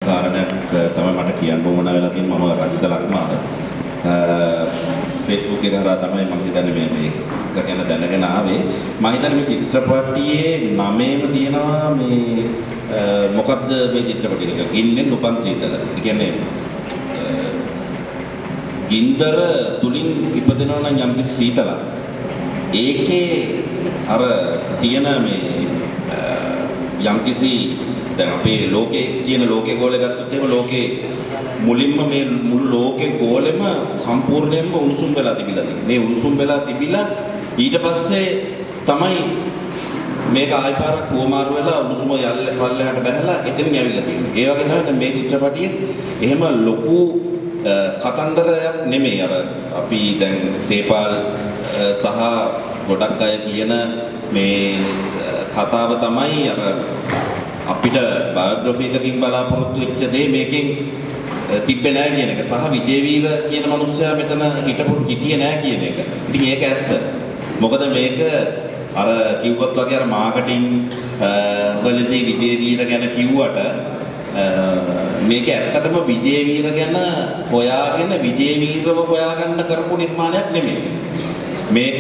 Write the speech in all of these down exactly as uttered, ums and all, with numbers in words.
කාරණයක් තමයි මට කියන්න ඕන වෙලා තියෙන්නේ. මම රජිත ලක්මාර Facebook එක හරහා තමයි මම හිතන්නේ මේ මේ එක ගැන දැනගෙන ආවේ. මම හිතන්නේ මේ චිත්‍රපටියේ නමේම තියෙනවා මේ මොකද්ද මේ චිත්‍රපටියක ගින්නෙන් උපන් සීතල. ඒ කියන්නේ ගින්දර තුලින් ඉපදෙනවා නම් යම් කිසි සීතලක්. ඒකේ අර තියෙන මේ යම් කිසි දැන් අපේ ලෝකේ තියෙන ලෝකේ ගෝලය ගත්තොත් එහෙම ලෝකේ මුලින්ම මේ මුළු ලෝකේ ගෝලෙම සම්පූර්ණයෙන්ම උණුසුම් වෙලා තිබිලා තියෙනවා. මේ උණුසුම් වෙලා තිබිලා ඊට පස්සේ තමයි මේක ආයි පාරක් කුවමාරු වෙලා උණුසුම යල්ල පල්ලෙහාට බහැලා එතනින් ඇවිල්ලා තියෙනවා. ඒ වගේ තමයි දැන් මේ චිත්‍රපටියේ එහෙම ලොකු කතන්දරයක් නෙමෙයි. අර අපි දැන් සේපාල් සහ ගොඩක් අය කියන මේ කතාව තමයි අර අපිට බයෝග්‍රැෆි එකකින් බලාපොරොත්තු වෙච්ච දේ මේකෙන් තිබ්බේ නැහැ කියන එක සහ විජේවීර කියන මිනිස්සයා මෙතන හිටපු හිටියේ නැහැ කියන එක. ඉතින් ඒක ඇත්ත. මොකද මේක අර කිව්වත් වගේ අර මාකටිං වලදී විජේවීර ගැන කිව්වට මේක ඇත්තටම විජේවීර ගැන හොයාගෙන විජේවීරව හොයාගන්න කරපු නිර්මාණයක් නෙමෙයි. මේක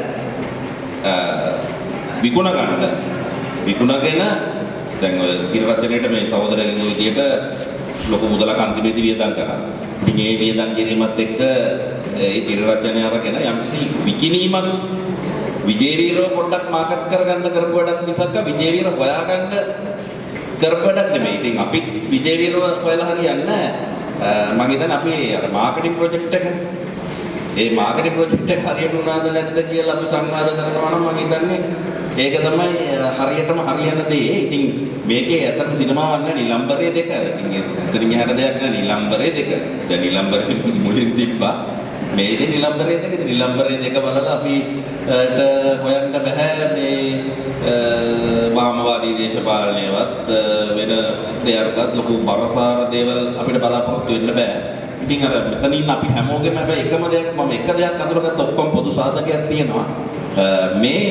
විකුණ ගන්න විකුණගෙන දැන් ඔය ඉර රචනයේට මේ සහෝදරයන්ගේ විදියට ලොකු මුදලක් අන්තිමේදී වියදම් කරා. ඉතින් මේ වියදම් කිරීමත් එක්ක ඒ ඉර රචනය අරගෙන යම්කිසි විකිණීමක් විජේවීරව පොඩ්ඩක් මාකට් කරගන්න කරපු වැඩක් මිසක් විජේවීර හොයාගන්න කරපු වැඩක් නෙමෙයි. ඉතින් අපිත් විජේවීරව හොයලා හරියන්නේ නැහැ. මම හිතන්නේ අපි අර මාකටිං ප්‍රොජෙක්ට් එක ඒ මාකටිංగ్ ප්‍රොජෙක්ට් එක හරියට වුණාද නැද්ද කියලා අපි සංවාද කරනවා නම් මම හිතන්නේ ඒක තමයි හරියටම හරියන දේ. ඉතින් මේකේ ඇත්තටම සිනමාවක් නෑ නිලම්බරේ දෙක. ඉතින් එතනින් එහාට දෙයක් නෑ නිලම්බරේ දෙක. දැන් නිලම්බරේ මුලින් තිබ්බා. මේ ඉතින් නිලම්බරේ දෙක. ඉතින් නිලම්බරේ දෙක බලලා අපිට හොයන්න බෑ මේ වාමවාදී දේශපාලනයවත් වෙන දෙයක්වත් ලොකු බරසාර දේවල් අපිට බලාපොරොත්තු වෙන්න බෑ. ඉතින් අර මෙතනින් අපි හැමෝගෙම හැබැයි එකම දෙයක් මම එක දෙයක් අඳුරගත්ත ඔක්කොම පොදු සාධකයක් තියෙනවා. මේ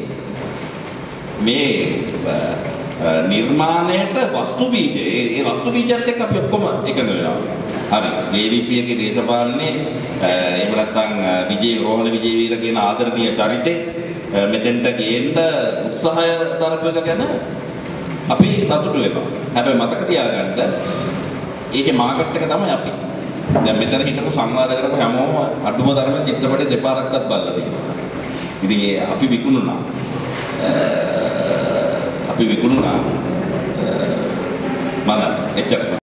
මේ නිර්මාණයට වස්තු බීජය ඒ වස්තු බීජයත් එක්ක අපි ඔක්කොම එකඟ වෙනවා. හරි. ජේ වී පී එකේ දේශපාලනේ එහෙම නැත්නම් විජේ රෝහණ විජේවීර කියන ආදරණීය චරිතේ මෙතෙන්ට ගේන්න උත්සාහය දරපු එක ගැන අපි සතුටු වෙනවා. හැබැයි මතක තියාගන්න ඒකේ මාකට් එක තමයි අපි. දැන් මෙතන හිටපු සංවාද කරපු හැමෝම අඩුම තරමේ චිත්‍රපටි දෙපාරක්වත් බලලා තියෙනවා. ඉතින් ඒ අපි විකුණුණා. අපි විකුණුණා. මම එච්චර